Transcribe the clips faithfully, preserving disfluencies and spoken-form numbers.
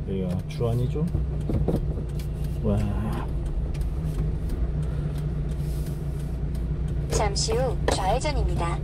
여기가 주안이죠? 와. 잠시 후 좌회전입니다.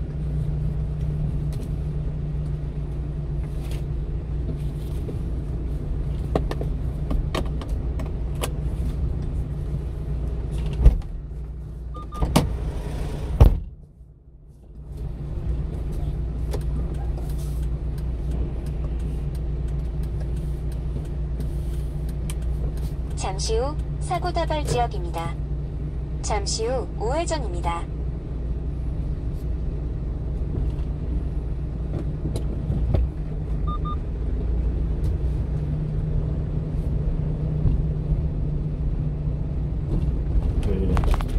잠시 후 사고 다발 지역입니다. 잠시 후 우회전입니다. 왜 이래?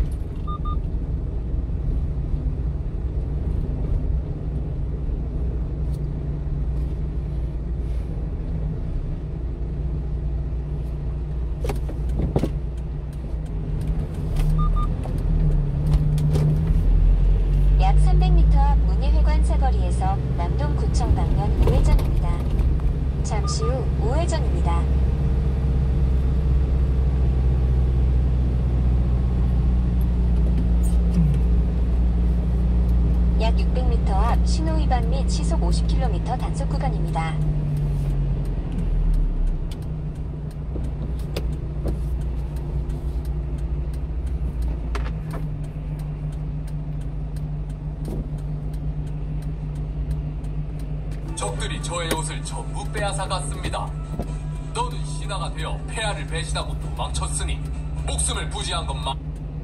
약 삼백 미터 앞 문예회관 사거리에서 남동구청 방면 우회전입니다. 잠시 후 우회전입니다. 약 육백 미터 앞 신호위반 및 시속 오십 킬로미터 단속 구간입니다. 적들이 저의 옷을 전부 빼앗아 갔습니다. 너는 신하가 되어 폐하를 배신하고 도망쳤으니 목숨을 부지한 것만.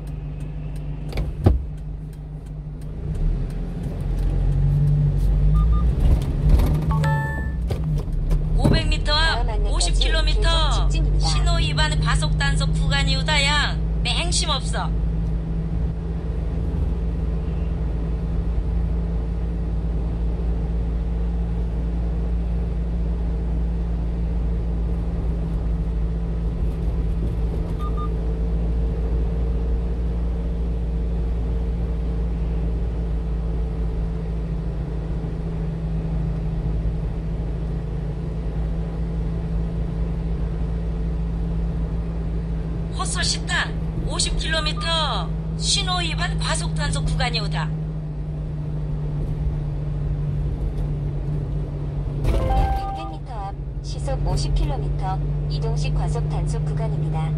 오백 미터 앞 다음 안내까지 오십 킬로미터 계속 직진입니다. 신호 위반 과속 단속 구간이오다. 양 맹심 없어. 헛소 식당 오십 킬로미터 신호 위반 과속 단속 구간이오다. 약 육백 미터 앞 시속 오십 킬로미터 이동식 과속 단속 구간입니다.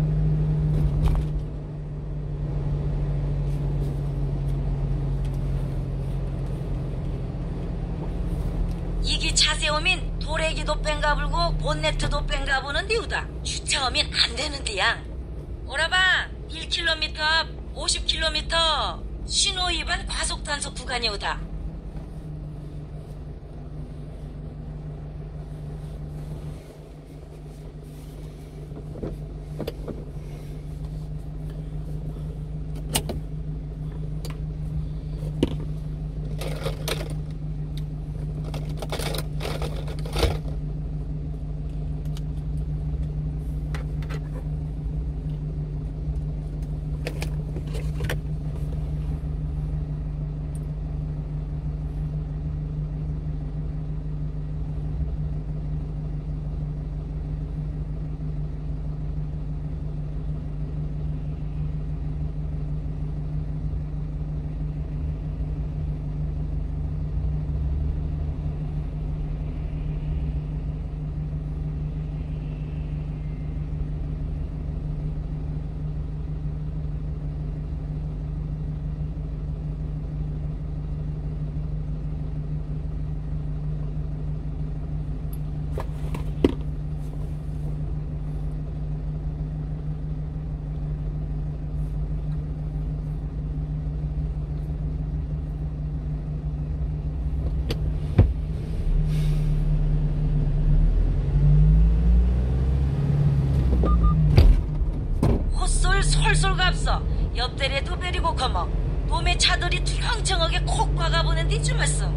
이기 차세오민 도래기도 뺑가불고 본네트도 뺑가부는 디우다. 주차하면 안 되는디야. 오라봐 일 킬로미터 앞 오십 킬로미터 신호 위반 과속 단속 구간이오다. 솔솔 갑서 옆대리도 베리고 커머 놈의 차들이 투렁청하게 콕 박아보는 디 쯤했어.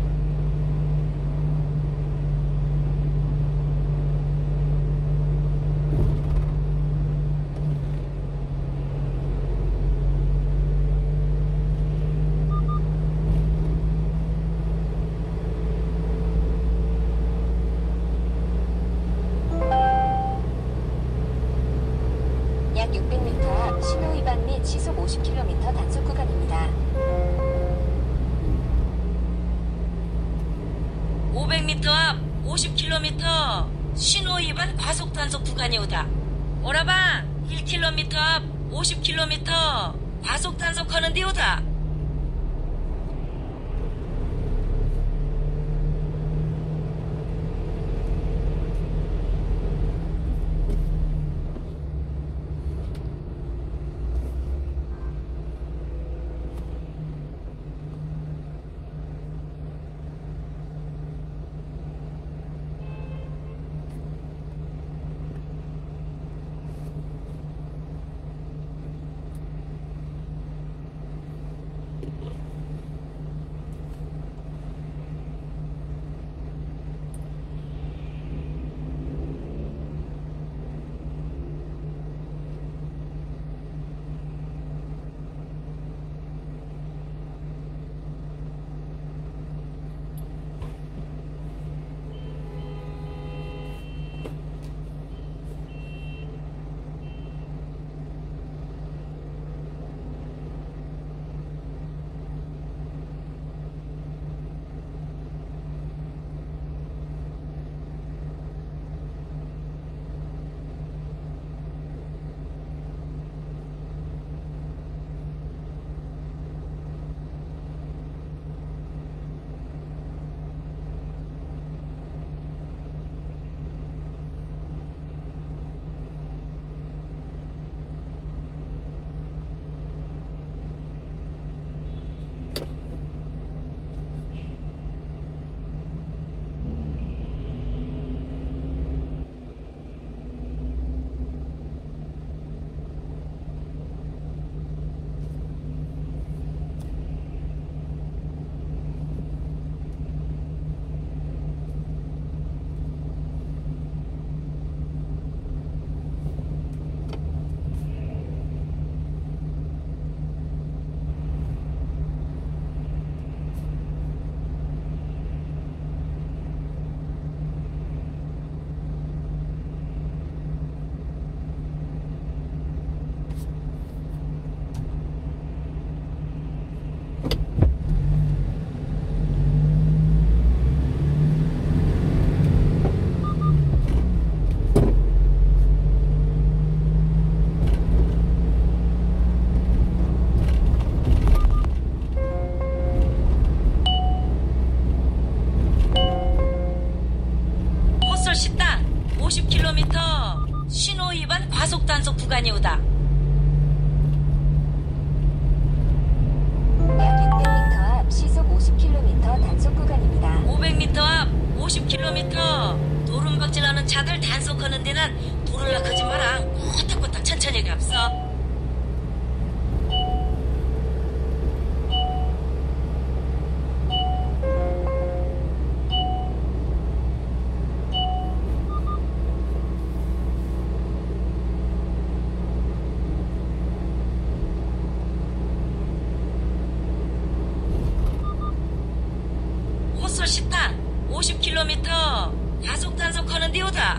약 육백 미터 앞 신호 위반 및 시속 오십 킬로미터 단속 구간입니다. 오백 미터 앞 오십 킬로미터 신호 위반 과속 단속 구간이 오다. 오라방 일 킬로미터 앞 오십 킬로미터 과속 단속하는 데 오다. 오십 킬로미터 신호 위반 과속 단속 구간이 오다. 약 육백 미터 앞 시속 오십 킬로미터 단속 구간입니다. 오백 미터 앞 오십 킬로미터 도rum박질하는 차들 단속하는 데는 도를 낙하지 마라. 꼬딱꼬딱 천천히 갑서. 호솔 식당 오십 킬로미터 가속 단속하는 데 오다.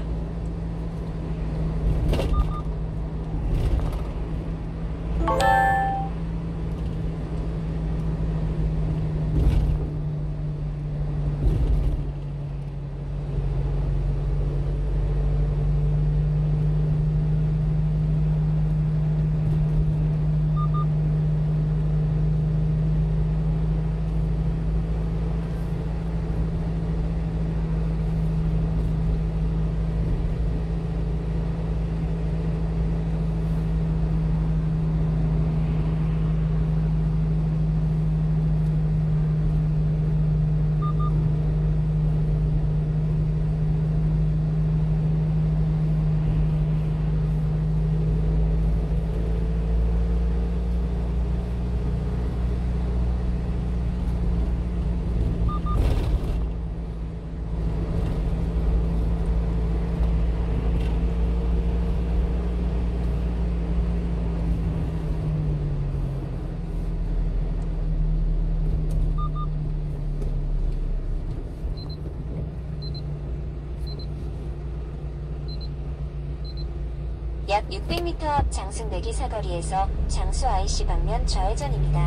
약 육백 미터 앞 장승대기 사거리에서 장수 아이씨 방면 좌회전입니다.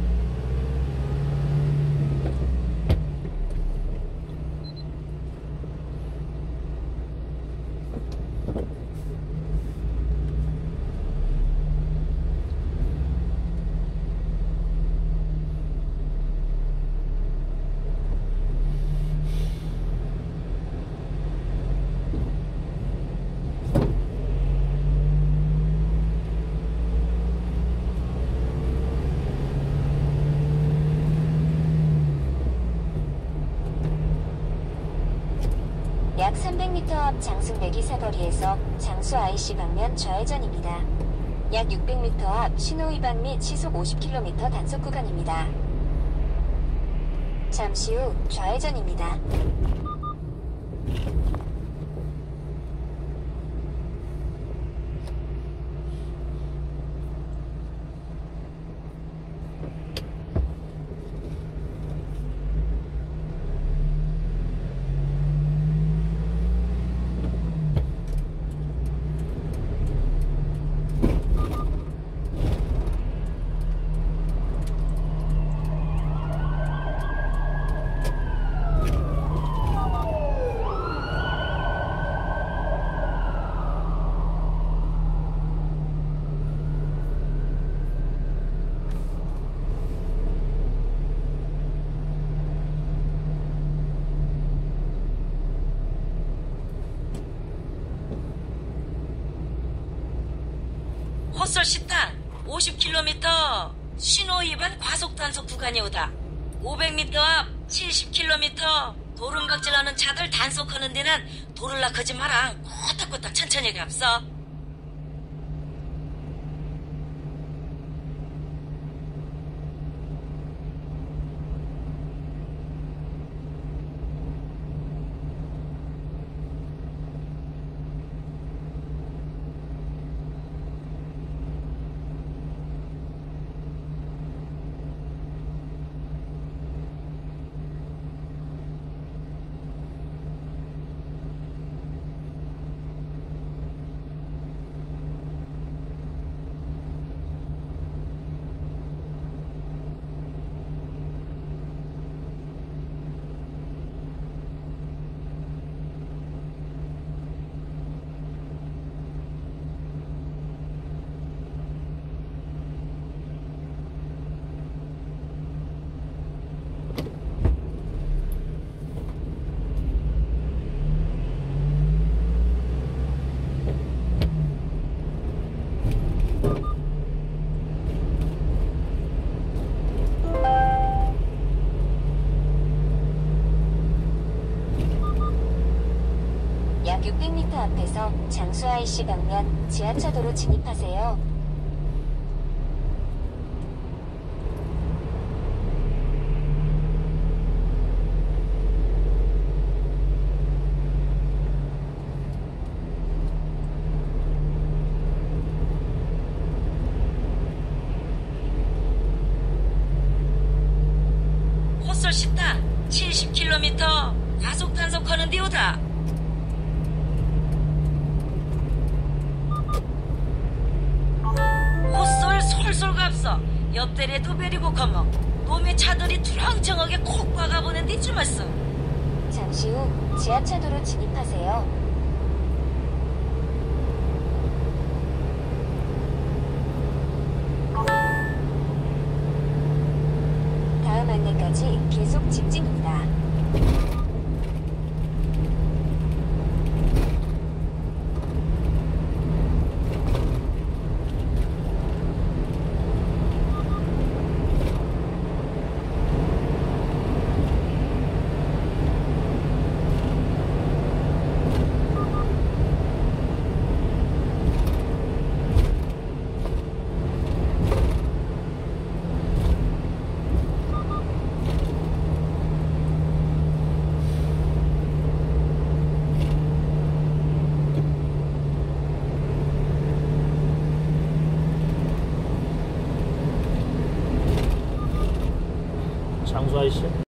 약 삼백 미터 앞 장승대기 사거리에서 장수 아이씨 방면 좌회전입니다. 약 육백 미터 앞 신호위반 및 시속 오십 킬로미터 단속 구간입니다. 잠시 후 좌회전입니다. 헛설 식당 오십 킬로미터 신호위반 과속단속 구간이 오다. 오백 미터 앞 칠십 킬로미터 도름박질하는 차들 단속하는 데는 도를라 크지 마라. 꼬딱꼬딱 천천히 갑서. 약 육백 미터 앞에서 장수 아이씨 방면 지하차도로 진입하세요. 헛설 식당 칠십 킬로미터 과속 단속하는 데오다. 헛설 솔솔 갑서. 옆대리도 베리고 커먹. 놈의 차들이 투렁청하게 콕 박아보는 데 주말씀. 잠시 후 지하차도로 진입하세요. 다음 안내까지 계속 직진입니다. 장수 아이씨?